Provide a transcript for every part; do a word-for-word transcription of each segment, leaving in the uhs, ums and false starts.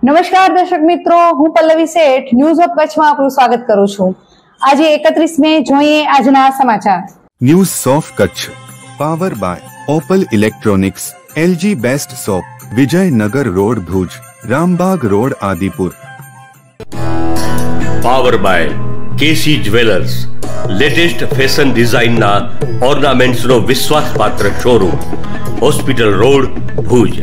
નમસ્કાર દર્શક મિત્રો, હું પલ્લવી શેઠ ન્યૂઝ ઓફ કચ્છમાં આપનું સ્વાગત કરું છું। આજે એકત્રીસ મે જોઈએ આજના સમાચાર। News of Kutch power by Opal electronics, LG best shop, Vijaynagar road Bhuj, Rambagh road Adipur. Power by KC jewellers, latest fashion ડિઝાઇનના ઓર્નામેન્ટ્સનો વિશ્વાસપાત્ર શોરૂમ, હોસ્પિટલ રોડ ભુજ।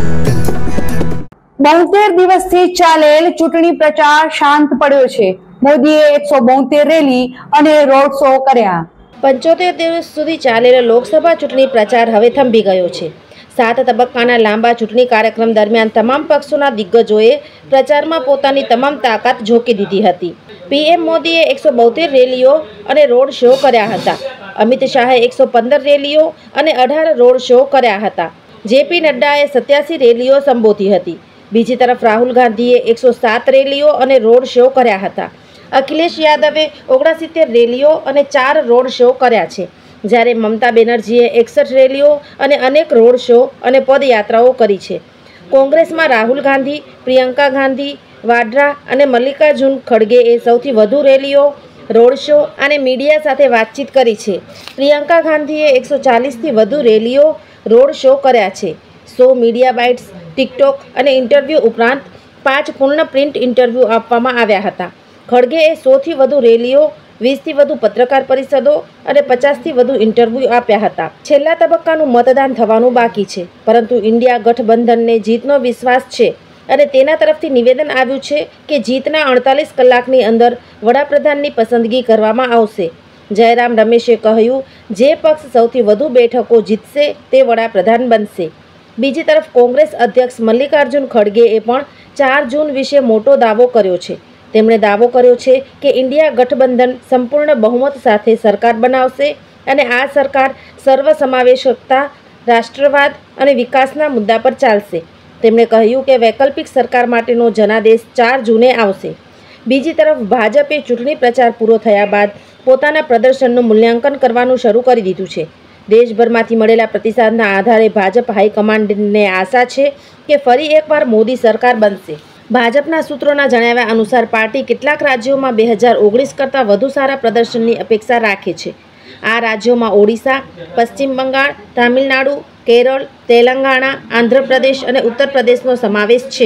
બોતેર દિવસથી ચાલેલ ચૂંટણી પ્રચાર શાંત પડ્યો છે। મોદીએ એકસો બોતેર રેલી અને રોડ શો કર્યા। પંચોતેર દિવસ સુધી ચાલેલો લોકસભા ચૂંટણી પ્રચાર હવે થંભી ગયો છે। સાત તબક્કાના લાંબા ચૂંટણી કાર્યક્રમ દરમિયાન તમામ પક્ષોના દિગ્ગજોએ પ્રચારમાં પોતાની તમામ તાકાત ઝોકી દીધી હતી। પીએમ મોદીએ એકસો બોતેર રેલીઓ અને રોડ શો કર્યા હતા। અમિત શાહે એકસો પંદર રેલીઓ અને અઢાર રોડ શો કર્યા હતા। જેપી નડ્ડાએ સત્યાસી રેલીઓ સંબોધી હતી। બીજી તરફ રાહુલ ગાંધીએ એકસો સાત રેલીઓ અને રોડ શો કર્યા હતા। અખિલેશ યાદવે ઓગણસિત્તેર રેલીઓ અને ચાર રોડ શો કર્યા છે, જ્યારે મમતા બેનર્જીએ એકસઠ રેલીઓ અને અનેક રોડ શો અને પદયાત્રાઓ કરી છે। કોંગ્રેસમાં રાહુલ ગાંધી, પ્રિયંકા ગાંધી વાડ્રા અને મલ્લિકાર્જુન ખડગેએ સૌથી વધુ રેલીઓ, રોડ શો અને મીડિયા સાથે વાતચીત કરી છે। પ્રિયંકા ગાંધીએ એકસો ચાલીસથી વધુ રેલીઓ, રોડ શો કર્યા છે। સો મીડિયા બાઇટ્સ, ટિકટોક અને ઇન્ટરવ્યૂ ઉપરાંત પાંચ પૂર્ણ પ્રિન્ટ ઇન્ટરવ્યૂ આપવામાં આવ્યા હતા। ખડગેએ સોથી વધુ રેલીઓ, વીસથી વધુ પત્રકાર પરિષદો અને પચાસથી વધુ ઇન્ટરવ્યૂ આપ્યા હતા। છેલ્લા તબક્કાનું મતદાન થવાનું બાકી છે, પરંતુ ઇન્ડિયા ગઠબંધનને જીતનો વિશ્વાસ છે અને તેના તરફથી નિવેદન આવ્યું છે કે જીતના અડતાલીસ કલાકની અંદર વડાપ્રધાનની પસંદગી કરવામાં આવશે। જયરામ રમેશે કહ્યું, જે પક્ષ સૌથી વધુ બેઠકો જીતશે તે વડાપ્રધાન બનશે। બીજી તરફ કોંગ્રેસ અધ્યક્ષ મલ્લિકાર્જુન ખડગેએ પણ ચાર જૂન વિશે મોટો દાવો કર્યો છે। તેમણે દાવો કર્યો છે કે ઇન્ડિયા ગઠબંધન સંપૂર્ણ બહુમત સાથે સરકાર બનાવશે અને આ સરકાર સર્વસમાવેશકતા, રાષ્ટ્રવાદ અને વિકાસના મુદ્દા પર ચાલશે। તેમણે કહ્યું કે વૈકલ્પિક સરકાર માટેનો જનાદેશ ચાર જૂને આવશે। બીજી તરફ ભાજપે ચૂંટણી પ્રચાર પૂરો થયા બાદ પોતાના પ્રદર્શનનું મૂલ્યાંકન કરવાનું શરૂ કરી દીધું છે। દેશભરમાંથી મળેલા પ્રતિસાદના આધારે ભાજપ હાઈકમાન્ડને આશા છે કે ફરી એકવાર મોદી સરકાર બનશે। ભાજપના સૂત્રોના જણાવ્યા અનુસાર પાર્ટી કેટલાક રાજ્યોમાં બે હજાર ઓગણીસ કરતાં વધુ સારા પ્રદર્શનની અપેક્ષા રાખે છે। આ રાજ્યોમાં ઓડિશા, પશ્ચિમ બંગાળ, તામિલનાડુ, કેરળ, તેલંગાણા, આંધ્રપ્રદેશ અને ઉત્તર પ્રદેશનો સમાવેશ છે।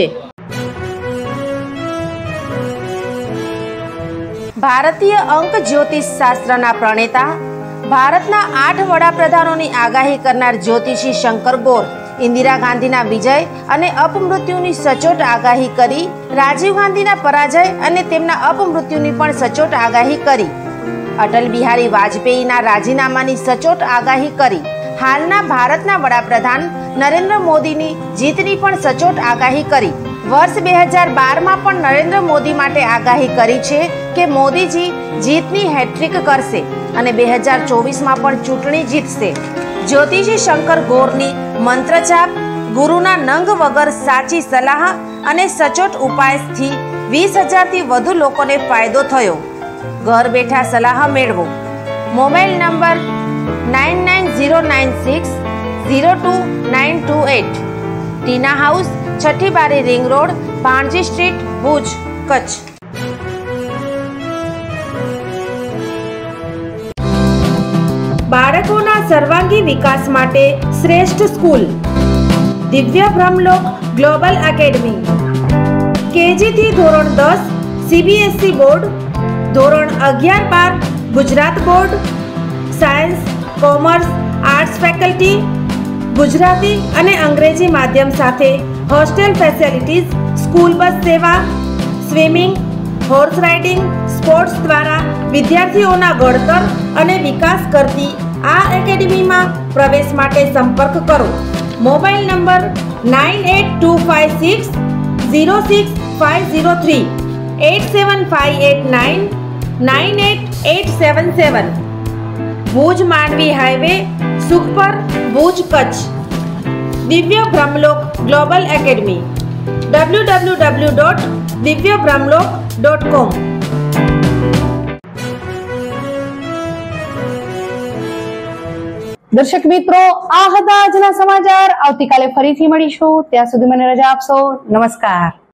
ભારતીય અંક જ્યોતિષ શાસ્ત્રના પ્રણેતા, ભારતના આઠ વડાપ્રધાનોની આગાહી કરનાર જ્યોતિષી શંકર ગોર ઇન્દિરા ગાંધીના વિજય અને અપમૃત્યુની સચોટ આગાહી કરી, રાજીવ ગાંધીના પરાજય અને તેમના અપમૃત્યુની પણ સચોટ આગાહી કરી, અટલ બિહારી વાજપેયીના રાજીનામાની સચોટ આગાહી કરી, હાલના ભારતના વડાપ્રધાન નરેન્દ્ર મોદીની જીતની પણ સચોટ આગાહી કરી। વર્ષ બે હજાર બારમાં પણ નરેન્દ્ર મોદી માટે આગાહી કરી છે કે મોદીજી જીતની હેટ્રિક કરશે અને બે હજાર ચોવીસમાં પણ ચૂંટણી જીતશે। જ્યોતિષી શંકર ગોરની મંત્રજાપ, ગુરુના નંગ વગર સાચી સલાહ અને સચોટ ઉપાયથી વીસ હજારથી વધુ લોકોને ફાયદો થયો। ઘર બેઠા સલાહ મેળવો। Mobile number nine nine zero nine six zero two nine two eight, Tina house, Chhathi Bari ring road, Bhanji street, Bhuj, Kutch. બાળકોના સર્વાંગી વિકાસ માટે શ્રેષ્ઠ સ્કૂલ દિવ્ય બ્રહ્મલોક ગ્લોબલ એકેડમી। કેજી થી ધોરણ દસ સીબીએસઈ બોર્ડ, ધોરણ અગિયાર બાર Gujarat board, science, commerce, arts faculty, Gujarati અને અંગ્રેજી માધ્યમ સાથે હોસ્ટેલ ફેસિલિટીઝ, સ્કૂલ બસ સેવા, સ્વિમિંગ, હોર્સ રાઇડિંગ, સ્પોર્ટ્સ દ્વારા વિદ્યાર્થીઓના ઘડતર અને વિકાસ કરતી આ એકેડમીમાં પ્રવેશ માટે સંપર્ક કરો। Mobile number nine eight two five six zero six five zero three, eight seven five eight nine nine eight eight seven seven, Bhuj Mandvi highway, Sukhpar, Bhuj, Kutch. Divya Brahmalok global academy W W W dot Divya Brahmalok dot com. દર્શક મિત્રો, આ હતા આજના સમાચાર। આવતીકાલે ફરીથી મળીશું, ત્યાં સુધી મને રજા આપશો। નમસ્કાર।